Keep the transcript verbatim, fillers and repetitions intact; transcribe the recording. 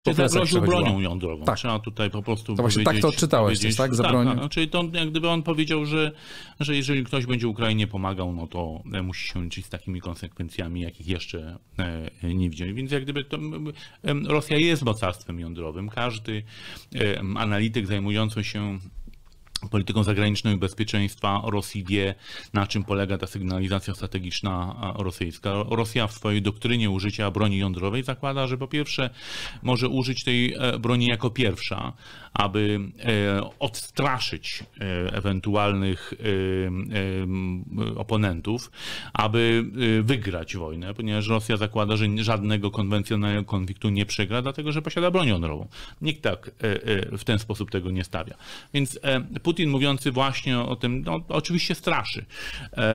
po plecach zagroził przechodziła. bronią jądrową. Tak. Trzeba tutaj po prostu To właśnie powiedzieć... tak to odczytałeś powiedzieć, też, tak? Za broń... tak, czyli to jak gdyby on powiedział, że, że jeżeli ktoś będzie Ukrainie pomagał, no to musi się liczyć z takimi konsekwencjami, jakich jeszcze nie widzieli. Więc jak gdyby to, Rosja jest mocarstwem jądrowym. Każdy analityk zajmujący się polityką zagraniczną i bezpieczeństwa Rosji wie, na czym polega ta sygnalizacja strategiczna rosyjska. Rosja w swojej doktrynie użycia broni jądrowej zakłada, że po pierwsze może użyć tej broni jako pierwsza, aby odstraszyć ewentualnych oponentów, aby wygrać wojnę, ponieważ Rosja zakłada, że żadnego konwencjonalnego konfliktu nie przegra, dlatego że posiada broń jądrową. Nikt tak w ten sposób tego nie stawia. Więc Putin mówiący właśnie o tym, no, oczywiście straszy.